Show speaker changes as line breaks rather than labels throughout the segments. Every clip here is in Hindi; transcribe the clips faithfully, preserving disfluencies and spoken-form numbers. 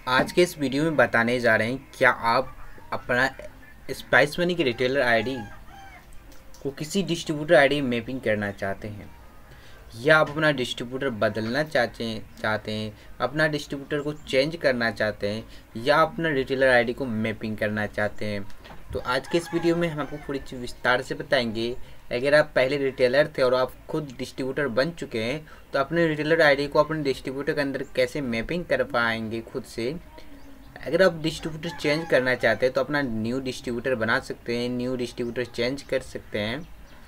आज के इस वीडियो में बताने जा रहे हैं क्या आप अपना स्पाइस मनी की रिटेलर आईडी को किसी डिस्ट्रीब्यूटर आईडी में मैपिंग करना चाहते हैं या आप अपना डिस्ट्रीब्यूटर बदलना चाहते हैं चाहते हैं अपना डिस्ट्रीब्यूटर को चेंज करना चाहते हैं या अपना रिटेलर आईडी को मैपिंग करना चाहते हैं। तो आज के इस वीडियो में हम आपको पूरी चीज़ विस्तार से बताएंगे। अगर आप पहले रिटेलर थे और आप खुद डिस्ट्रीब्यूटर बन चुके हैं तो अपने रिटेलर आईडी को अपने डिस्ट्रीब्यूटर के अंदर कैसे मैपिंग कर पाएंगे खुद से। अगर आप डिस्ट्रीब्यूटर चेंज करना चाहते हैं तो अपना न्यू डिस्ट्रीब्यूटर बना सकते हैं, न्यू डिस्ट्रीब्यूटर चेंज कर सकते हैं।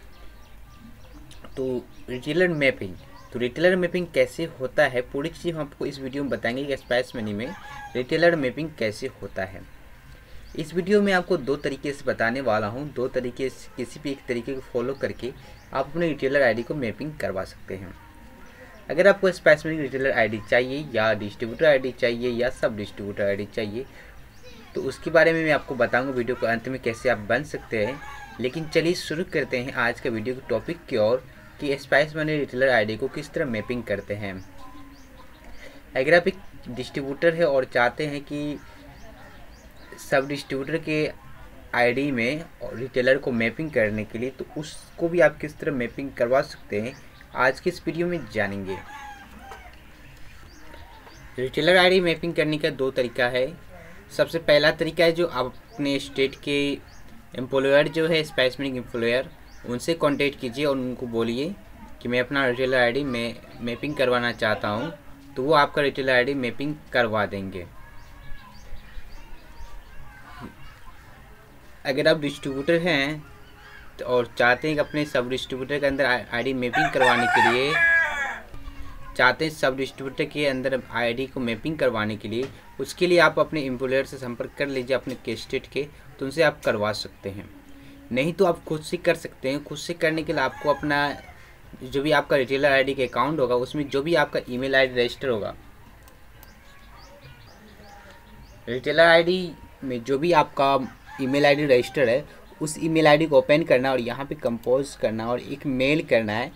तो रिटेलर मैपिंग तो रिटेलर मैपिंग कैसे होता है पूरी चीज़ हम आपको इस वीडियो में बताएंगे कि स्पाइस मनी में रिटेलर मैपिंग कैसे होता है। इस वीडियो में आपको दो तरीके से बताने वाला हूं। दो तरीके से किसी भी एक तरीके को फॉलो करके आप अपने रिटेलर आईडी को मैपिंग करवा सकते हैं। अगर आपको स्पाइस मनी रिटेलर आईडी चाहिए या डिस्ट्रीब्यूटर आईडी चाहिए या सब डिस्ट्रीब्यूटर आईडी चाहिए तो उसके बारे में मैं आपको बताऊंगा वीडियो के अंत में कैसे आप बन सकते हैं। लेकिन चलिए शुरू करते हैं आज का वीडियो के टॉपिक की ओर कि स्पाइस मनी रिटेलर आईडी को किस तरह मैपिंग करते हैं। अगर आप एक डिस्ट्रीब्यूटर है और चाहते हैं कि सब डिस्ट्रीब्यूटर के आईडी में रिटेलर को मैपिंग करने के लिए तो उसको भी आप किस तरह मैपिंग करवा सकते हैं आज के इस वीडियो में जानेंगे। रिटेलर आईडी मैपिंग करने का दो तरीका है। सबसे पहला तरीका है जो आप अपने स्टेट के एम्प्लॉयर जो है स्पाइस मनी एम्प्लॉयर उनसे कांटेक्ट कीजिए और उनको बोलिए कि मैं अपना रिटेलर आईडी में मैपिंग करवाना चाहता हूं, तो वो आपका रिटेलर आईडी मैपिंग करवा देंगे। अगर आप डिस्ट्रीब्यूटर हैं तो और चाहते हैं कि अपने सब डिस्ट्रीब्यूटर के अंदर आईडी मैपिंग करवाने के लिए चाहते हैं सब डिस्ट्रीब्यूटर के अंदर आईडी को मैपिंग करवाने के लिए उसके लिए आप अपने एम्प्लॉयर से संपर्क कर लीजिए अपने के स्टेट के, तो उनसे आप करवा सकते हैं। नहीं तो आप खुद से कर सकते हैं। खुद से करने के लिए आपको अपना जो भी आपका रिटेलर आईडी का अकाउंट होगा उसमें जो भी आपका ईमेल आईडी रजिस्टर होगा, रिटेलर आईडी में जो भी आपका ईमेल आईडी रजिस्टर है उस ईमेल आईडी को ओपन करना और यहाँ पे कंपोज करना और एक मेल करना है।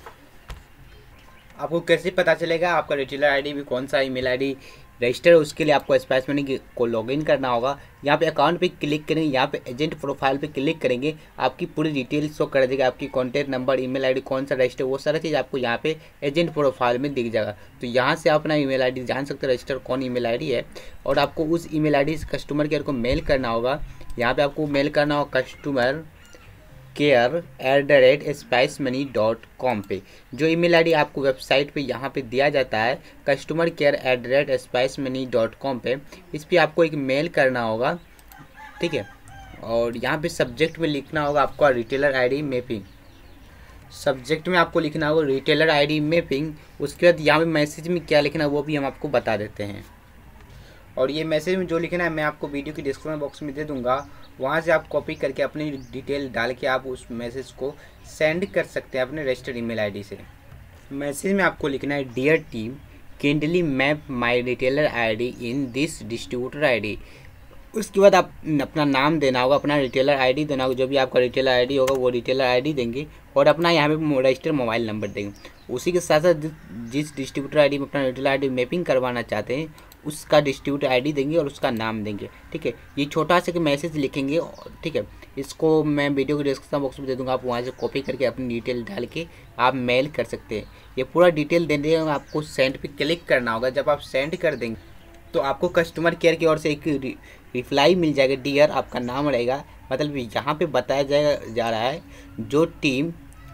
आपको कैसे पता चलेगा आपका रिटेलर आईडी भी कौन सा ईमेल आईडी रजिस्टर है, उसके लिए आपको स्पाइस मनी को लॉगिन करना होगा। यहाँ पे अकाउंट पे क्लिक करेंगे, यहाँ पे एजेंट प्रोफाइल पे क्लिक करेंगे, आपकी पूरी डिटेल शो कर देगा, आपकी कॉन्टैक्ट नंबर, ईमेल आईडी कौन सा रजिस्टर, वो सारा चीज़ आपको यहाँ पे एजेंट प्रोफाइल में दिख जाएगा। तो यहाँ से आप अपना ईमेल आईडी जान सकते हैं रजिस्टर कौन ईमेल आईडी है और आपको उस ईमेल आईडी से कस्टमर केयर को मेल करना होगा। यहाँ पर आपको मेल करना होगा customer care at the rate spice money dot com पे। जो ईमेल आईडी आपको वेबसाइट पे यहाँ पे दिया जाता है customer care at the rate spice money dot com पे, इस पर आपको एक मेल करना होगा, ठीक है। और यहाँ पे सब्जेक्ट में लिखना होगा आपका रिटेलर आईडी मैपिंग। सब्जेक्ट में आपको लिखना होगा रिटेलर आईडी मैपिंग। उसके बाद यहाँ पे मैसेज में क्या लिखना है वो भी हम आपको बता देते हैं। और ये मैसेज में जो लिखना है मैं आपको वीडियो की डिस्क्रिप्शन बॉक्स में दे दूंगा, वहाँ से आप कॉपी करके अपनी डिटेल डाल के आप उस मैसेज को सेंड कर सकते हैं अपने रजिस्टर्ड ईमेल आईडी से। मैसेज में आपको लिखना है dear team kindly map my retailer ID in this distributor ID. उसके बाद आप अपना नाम देना होगा, अपना रिटेलर आईडी देना होगा, जो भी आपका रिटेलर आईडी होगा वो रिटेलर आईडी देंगे और अपना यहाँ पे रजिस्टर मोबाइल नंबर देंगे। उसी के साथ साथ जिस डिस्ट्रीब्यूटर आईडी में अपना रिटेलर आईडी मैपिंग करवाना चाहते हैं उसका डिस्ट्रीब्यूटर आईडी देंगे और उसका नाम देंगे, ठीक है। ये छोटा सा मैसेज लिखेंगे, ठीक है। इसको मैं वीडियो के डिस्क्रिप्शन बॉक्स में दे दूंगा, आप वहाँ से कॉपी करके अपनी डिटेल डाल के आप मेल कर सकते हैं। ये पूरा डिटेल देने में आपको सेंड पे क्लिक करना होगा। जब आप सेंड कर देंगे तो आपको कस्टमर केयर की ओर से एक रिप्लाई मिल जाएगा, डियर आपका नाम रहेगा। मतलब यहाँ पे बताया जाएगा जा रहा है जो टीम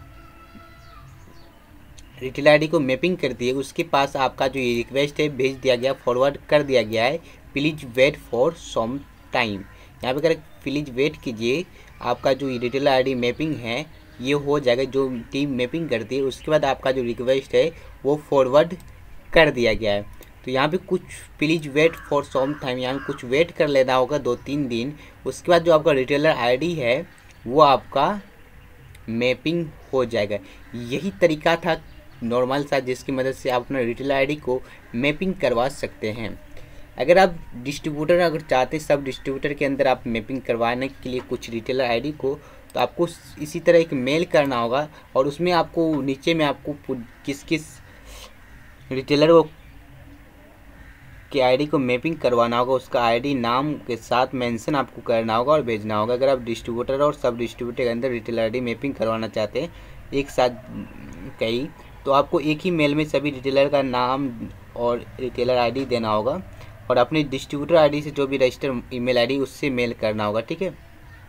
रिटेलर आईडी को मैपिंग करती है उसके पास आपका जो ये रिक्वेस्ट है भेज दिया गया, फॉरवर्ड कर दिया गया है। Please wait for some time, यहाँ पे कर प्लीज़ वेट कीजिए, आपका जो रिटेलर आईडी मैपिंग है ये हो जाएगा। जो टीम मैपिंग करती है उसके बाद आपका जो रिक्वेस्ट है वो फॉरवर्ड कर दिया गया है। तो यहाँ पे कुछ please wait for some time, यहाँ पे कुछ वेट कर लेना होगा दो तीन दिन। उसके बाद जो आपका रिटेलर आईडी है वो आपका मैपिंग हो जाएगा। यही तरीका था नॉर्मल सा जिसकी मदद से आप अपना रिटेलर आईडी को मैपिंग करवा सकते हैं। अगर आप डिस्ट्रीब्यूटर अगर चाहते हैं सब डिस्ट्रीब्यूटर के अंदर आप मैपिंग करवाने के लिए कुछ रिटेलर आईडी को, तो आपको इसी तरह एक मेल करना होगा और उसमें आपको नीचे में आपको किस किस रिटेलर को के आईडी को मैपिंग करवाना होगा, उसका आईडी नाम के साथ मेंशन आपको करना होगा और भेजना होगा। अगर आप डिस्ट्रीब्यूटर और सब डिस्ट्रीब्यूटर के अंदर रिटेलर आईडी मैपिंग करवाना चाहते हैं एक साथ कई, तो आपको एक ही मेल में सभी रिटेलर का नाम और रिटेलर आईडी देना होगा और अपने डिस्ट्रीब्यूटर आईडी से जो भी रजिस्टर ईमेल आईडी उससे मेल करना होगा, ठीक है।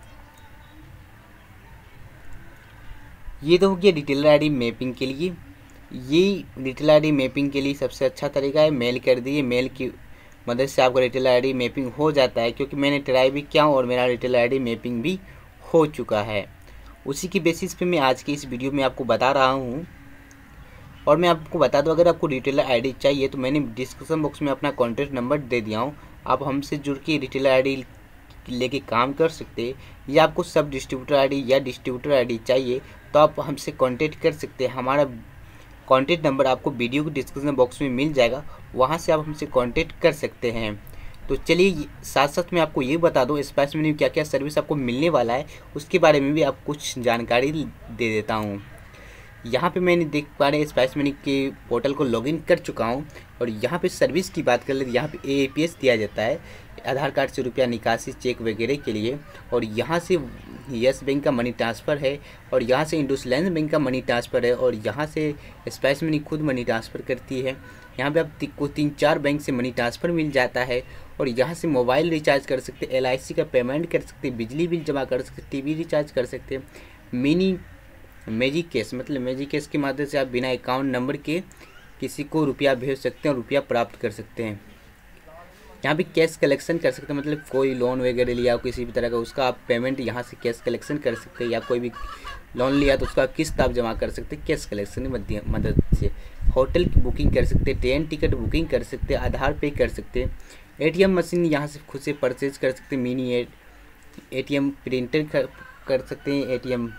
ये तो हो गया रिटेलर आईडी मैपिंग के लिए। ये रिटेलर आईडी मैपिंग के लिए सबसे अच्छा तरीका है, मेल कर दिए, मेल की मदद से आपका रिटेलर आईडी मैपिंग हो जाता है, क्योंकि मैंने ट्राई भी किया और मेरा रिटेलर आईडी मैपिंग भी हो चुका है। उसी की बेसिस पे मैं आज की इस वीडियो में आपको बता रहा हूँ। और मैं आपको बता दूं, अगर आपको रिटेलर आईडी चाहिए तो मैंने डिस्क्रिप्शन बॉक्स में अपना कॉन्टैक्ट नंबर दे दिया हूँ। आप हमसे जुड़ के रिटेलर आईडी लेके काम कर सकते हैं, या आपको सब डिस्ट्रीब्यूटर आईडी या डिस्ट्रीब्यूटर आईडी चाहिए तो आप हमसे कांटेक्ट कर सकते हैं। हमारा कॉन्टैक्ट नंबर आपको वीडियो के डिस्क्रिप्शन बॉक्स में मिल जाएगा, वहाँ से आप हमसे कांटेक्ट कर सकते हैं। तो चलिए साथ साथ मैं आपको ये बता दूं स्पाइस मनी क्या क्या सर्विस आपको मिलने वाला है, उसके बारे में भी आप कुछ जानकारी दे देता हूँ। यहाँ पे मैंने देख पा रहे स्पाइस मनी के पोर्टल को लॉगिन कर चुका हूँ और यहाँ पे सर्विस की बात कर ले तो यहाँ पे ए ए पी एस दिया जाता है, आधार कार्ड से रुपया निकासी चेक वगैरह के लिए। और यहाँ से यस बैंक का मनी ट्रांसफ़र है और यहाँ से इंडसलैंड बैंक का मनी ट्रांसफ़र है और यहाँ से स्पाइस मनी खुद मनी ट्रांसफ़र करती है। यहाँ पे आपको तीन चार बैंक से मनी ट्रांसफ़र मिल जाता है और यहाँ से मोबाइल रिचार्ज कर सकते, एल आई सी का पेमेंट कर सकते, बिजली बिल जमा कर सकते, टी वी रिचार्ज कर सकते। मिनी मैजिक कैश मतलब मैजिक कैश के माध्यम से आप बिना अकाउंट नंबर के किसी को रुपया भेज सकते हैं और रुपया प्राप्त कर सकते हैं। यहाँ भी कैश कलेक्शन कर सकते हैं, मतलब कोई लोन वगैरह लिया हो किसी भी तरह का, उसका आप पेमेंट यहाँ से कैश कलेक्शन कर सकते हैं, या कोई भी लोन लिया तो उसका किस्त आप जमा कर सकते हैं कैश कलेक्शन की मदद से। होटल की बुकिंग कर सकते हैं, ट्रेन टिकट बुकिंग कर सकते हैं, आधार पे कर सकते हैं। ए टी एम मशीन यहाँ से खुद से परचेज कर सकते हैं, mini A T M printer कर सकते हैं, A T M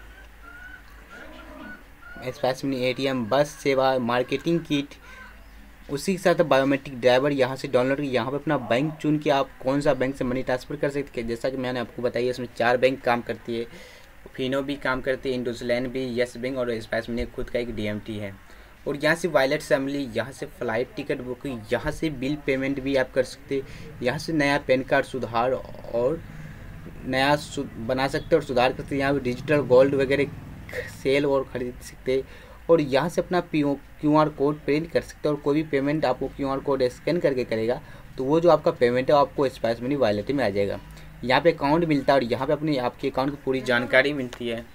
spice money A T M बस सेवा, मार्केटिंग किट, उसी के साथ बायोमेट्रिक ड्राइवर यहाँ से डाउनलोड की। यहाँ पे अपना बैंक चुन के आप कौन सा बैंक से मनी ट्रांसफ़र कर सकते हैं। जैसा कि मैंने आपको बताया इसमें चार बैंक काम करती है, फिनो भी काम करती है, इंडसलैंड भी, यस बैंक और स्पाइस मनी खुद का एक डी एम टी है। और यहाँ से वॉलेट असेंबली, यहाँ से फ़्लाइट टिकट बुकिंग, यहाँ से बिल पेमेंट भी आप कर सकते हैं। यहाँ से नया पैन कार्ड सुधार और नया बना सकते हैं और सुधार करते हैं। यहाँ पर डिजिटल गोल्ड वगैरह सेल और ख़रीद सकते, और यहाँ से अपना P Q R code print कर सकते हैं। और कोई भी पेमेंट आपको क्यू आर कोड स्कैन करके करेगा तो वो जो आपका पेमेंट है आपको स्पाइस मनी वॉलेट में आ जाएगा। यहाँ पे अकाउंट मिलता है और यहाँ पे अपनी आपके अकाउंट की पूरी जानकारी मिलती है।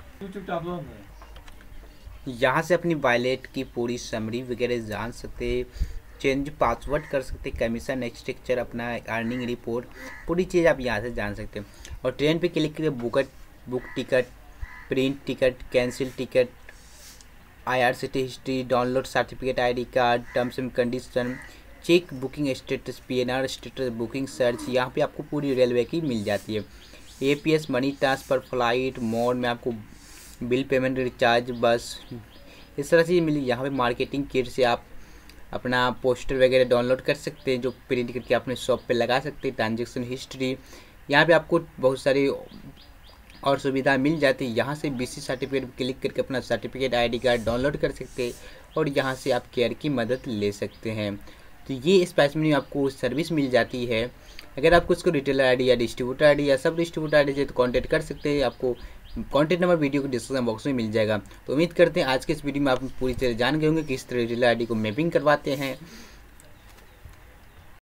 यहाँ से अपनी वॉलेट की पूरी समरी वगैरह जान सकते, चेंज पासवर्ड कर सकते, कमीशन स्ट्रक्चर, अपना अर्निंग रिपोर्ट, पूरी चीज़ आप यहाँ से जान सकते हैं। और ट्रेन पे क्लिक करके बुकट book ticket, print ticket, cancel ticket, I R C T history, download certificate, ID card, terms and condition, check booking status, P N R status, booking search, यहाँ पे आपको पूरी रेलवे की मिल जाती है। A P S money transfer, flight mode में आपको बिल पेमेंट, रिचार्ज, बस, इस तरह से मिली। यहाँ पे मार्केटिंग किट से आप अपना पोस्टर वगैरह डाउनलोड कर सकते हैं जो प्रिंट करके अपने शॉप पे लगा सकते हैं। ट्रांजेक्शन हिस्ट्री, यहाँ पे आपको बहुत सारी और सुविधा मिल जाती है। यहाँ से बी सी सर्टिफिकेट क्लिक करके अपना सर्टिफिकेट, आईडी कार्ड डाउनलोड कर सकते हैं और यहाँ से आप केयर की मदद ले सकते हैं। तो ये स्पाइस मनी आपको सर्विस मिल जाती है। अगर आपको इसको रिटेलर आईडी या डिस्ट्रीब्यूटर आईडी या सब डिस्ट्रीब्यूटर आईडी चाहिए तो कांटेक्ट कर सकते हैं। आपको कॉन्टैक्ट नंबर वीडियो के डिस्क्रिप्शन बॉक्स में मिल जाएगा। तो उम्मीद करते हैं आज के इस वीडियो में आप पूरी तरह जान गए होंगे कि किस तरह रिटेलर आईडी को मैपिंग करवाते हैं।